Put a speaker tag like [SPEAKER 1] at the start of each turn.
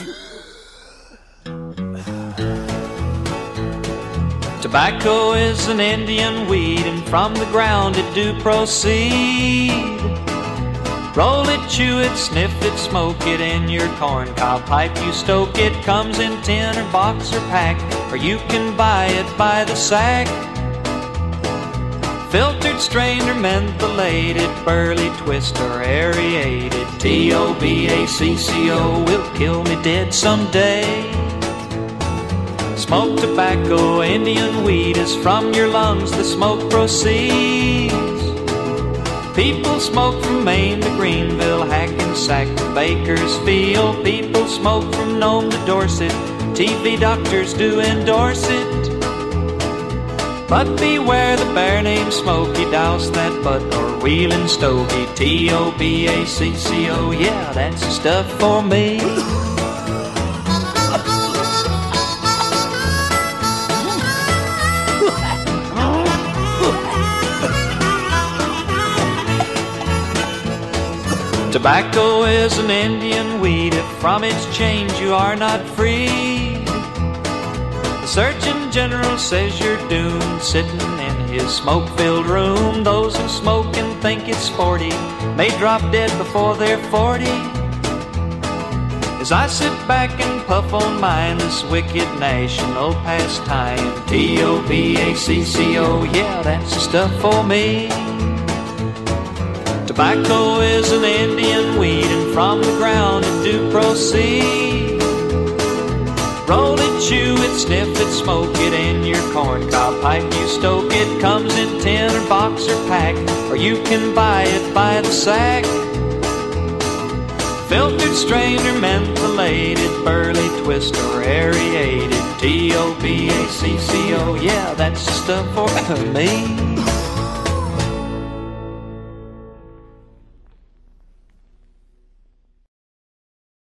[SPEAKER 1] Tobacco is an Indian weed, and from the ground it do proceed. Roll it, chew it, sniff it, smoke it in your corncob pipe. You stoke it, comes in tin or box or pack, or you can buy it by the sack. Filtered, strained, or mentholated, burley, twist, or aerated. Tobacco will kill me dead someday. Smoke tobacco, Indian weed, is from your lungs the smoke proceeds. People smoke from Maine to Greenville, Hackensack to Bakersfield. People smoke from Nome to Dorset, TV doctors do endorse it. But beware the bear named Smokey, douse that butt or wheelin' stogie. Tobacco, yeah, that's the stuff for me. Tobacco is an Indian weed, if from its chains you are not free. The Surgeon General says you're doomed, sitting in his smoke-filled room. Those who smoke and think it's sporty may drop dead before they're 40. As I sit back and puff on mine, this wicked national pastime. Tobacco, yeah, that's the stuff for me. Tobacco is an Indian weed, and from the ground it do proceed. Roll it, chew it, sniff it, smoke it in your corncob pipe. You stoke it, comes in tin or box or pack, or you can buy it by the sack. Filtered, strained, or mentholated, burley, twist, or aerated. Tobacco, yeah, that's the stuff for me.